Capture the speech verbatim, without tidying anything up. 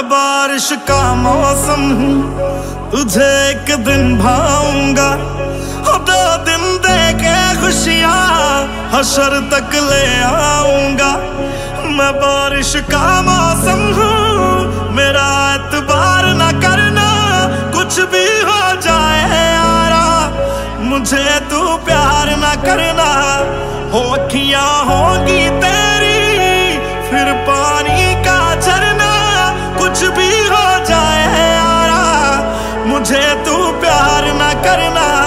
बारिश का मौसम हूँ, तुझे एक दिन भाऊंगा। दो दिन दे के खुशियाँ हशर तक ले आऊंगा। मैं बारिश का मौसम हूँ, मेरा एतबार न करना, कुछ भी हो जाए यारा, मुझे तू प्यार न करना। हो अखियाँ होगी तेरी फिर पानी का झरना, कुछ भी हो जाए यारा, मुझे तू प्यार न करना।